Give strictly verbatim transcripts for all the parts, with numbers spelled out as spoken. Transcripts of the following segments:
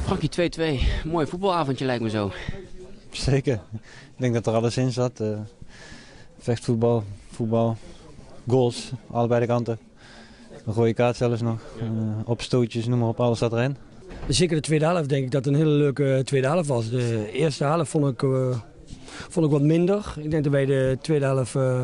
Frankie, twee twee. Mooi voetbalavondje lijkt me zo. Zeker. Ik denk dat er alles in zat. Uh, vechtvoetbal, voetbal, goals, allebei de kanten. Een rode kaart zelfs nog. Uh, opstootjes, noem maar op, alles zat erin. Zeker de tweede helft denk ik dat het een hele leuke tweede helft was. De eerste helft vond ik, uh, vond ik wat minder. Ik denk dat wij de tweede helft uh,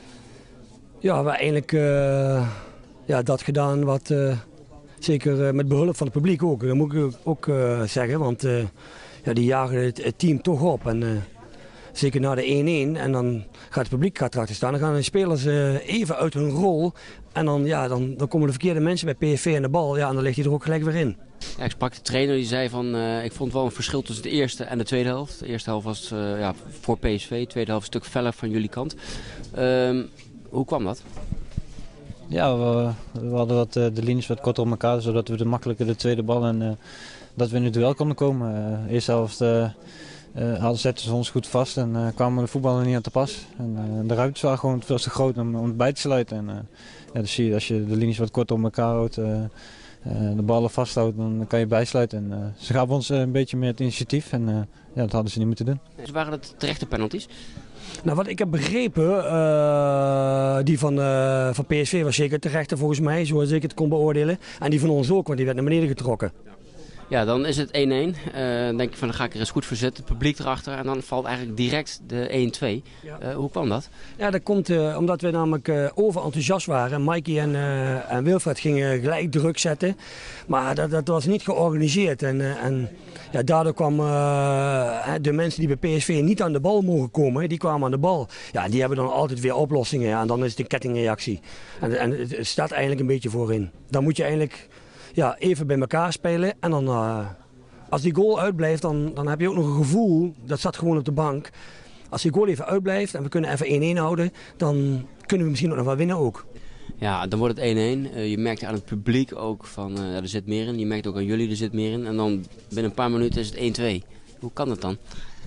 ja, we eigenlijk uh, ja, dat gedaan wat uh, zeker uh, met behulp van het publiek ook. Dat moet ik ook uh, zeggen, want uh, ja, die jagen het, het team toch op. En, uh, zeker na de één-één en dan gaat het publiek gaat erachter staan. Dan gaan de spelers uh, even uit hun rol en dan, ja, dan, dan komen de verkeerde mensen bij P S V aan de bal. Ja, en dan ligt hij er ook gelijk weer in. Ja, ik sprak de trainer die zei van, uh, ik vond wel een verschil tussen de eerste en de tweede helft. De eerste helft was uh, ja, voor P S V, de tweede helft een stuk feller van jullie kant. Uh, hoe kwam dat? Ja, we, we hadden wat, uh, de linies wat korter op elkaar, zodat we de makkelijker de tweede bal en uh, dat we in het duel konden komen. Uh, eerste helft uh, uh, hadden zetten ze ons goed vast en uh, kwamen de voetballen niet aan te pas. En, uh, de ruimtes waren gewoon veel te groot om, om het bij te sluiten. En, uh, ja, dus zie je, als je de linies wat korter op elkaar houdt, uh, Uh, de ballen vasthoudt, dan kan je bijsluiten. En, uh, ze gaven ons uh, een beetje meer het initiatief en uh, ja, dat hadden ze niet moeten doen. Dus waren het terechte penalties? Nou, wat ik heb begrepen, uh, die van, uh, van P S V was zeker terecht volgens mij, zoals ik het kon beoordelen. En die van ons ook, want die werd naar beneden getrokken. Ja, dan is het één-één. Uh, dan denk je van, dan ga ik er eens goed voor zitten, het publiek erachter. En dan valt eigenlijk direct de één-twee. Ja. Uh, hoe kwam dat? Ja, dat komt uh, omdat we namelijk uh, overenthousiast waren. Mikey en, uh, en Wilfred gingen gelijk druk zetten. Maar dat, dat was niet georganiseerd. En, uh, en ja, daardoor kwamen uh, de mensen die bij P S V niet aan de bal mogen komen, die kwamen aan de bal. Ja, die hebben dan altijd weer oplossingen. Ja, en dan is het een kettingreactie. En, en het staat eigenlijk een beetje voorin. Dan moet je eigenlijk ja, even bij elkaar spelen en dan, uh, als die goal uitblijft, dan, dan heb je ook nog een gevoel, dat zat gewoon op de bank. Als die goal even uitblijft en we kunnen even één-één houden, dan kunnen we misschien ook nog wel winnen ook. Ja, dan wordt het één-één. Uh, je merkt aan het publiek ook van, uh, er zit meer in. Je merkt ook aan jullie, er zit meer in. En dan binnen een paar minuten is het één-twee. Hoe kan dat dan?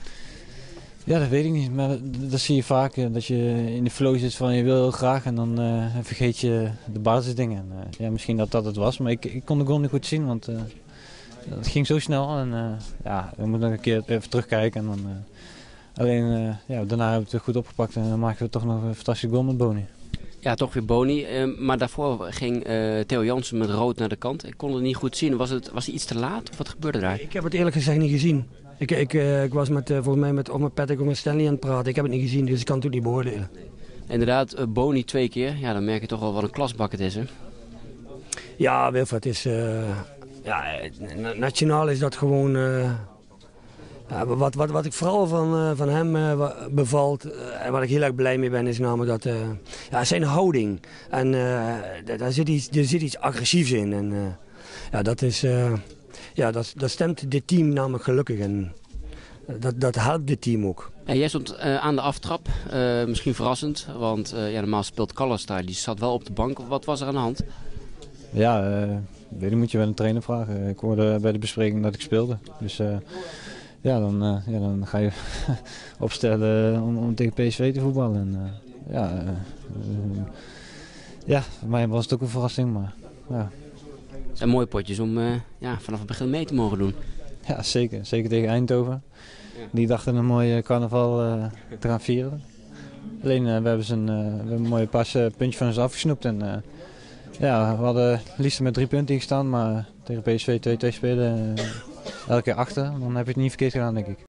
Ja, dat weet ik niet. Maar dat, dat zie je vaak. Dat je in de flow zit van je wil heel graag en dan uh, vergeet je de basisdingen. Uh, ja, misschien dat dat het was, maar ik, ik kon de goal niet goed zien, want uh, het ging zo snel. En uh, ja, we moeten nog een keer even terugkijken. En dan, uh, alleen uh, ja, daarna hebben we het goed opgepakt en dan maken we toch nog een fantastische goal met Boni. Ja, toch weer Boni. Uh, maar daarvoor ging uh, Theo Jansen met rood naar de kant. Ik kon het niet goed zien. Was, het, was hij iets te laat of wat gebeurde daar? Ik heb het eerlijk gezegd niet gezien. Ik, ik, uh, ik was met, uh, volgens mij met, of met Patrick of met Stanley aan het praten. Ik heb het niet gezien, dus ik kan het ook niet beoordelen. Inderdaad, uh, Boni twee keer. Ja, dan merk je toch wel wat een klasbak het is, hè? Ja, Wilfred is... Uh, ja, nationaal is dat gewoon... Uh, ja, wat, wat, wat ik vooral van, uh, van hem uh, bevalt uh, en wat ik heel erg blij mee ben, is namelijk dat, uh, ja, zijn houding. En uh, daar zit iets, er zit iets agressiefs in. En uh, ja, dat is... Uh, Ja, dat, dat stemt dit team namelijk gelukkig en dat, dat helpt dit team ook. En jij stond uh, aan de aftrap, uh, misschien verrassend, want uh, ja, normaal speelt Callas daar, die zat wel op de bank. Wat was er aan de hand? Ja, uh, weet je, moet je wel een trainer vragen. Ik hoorde bij de bespreking dat ik speelde. Dus uh, ja, dan, uh, ja, dan ga je opstellen om, om tegen P S V te voetballen. En, uh, ja, uh, uh, ja, voor mij was het ook een verrassing, maar ja. Het zijn mooie potjes om uh, ja, vanaf het begin mee te mogen doen. Ja, zeker. Zeker tegen Eindhoven. Ja. Die dachten een mooie carnaval uh, te gaan vieren. Alleen uh, we hebben ze een, uh, we hebben een mooie pas uh, puntje van ons afgesnoept. En, uh, ja, we hadden liefst met drie punten gestaan, maar tegen P S V twee-twee spelen. Uh, elke keer achter. Dan heb je het niet verkeerd gedaan, denk ik.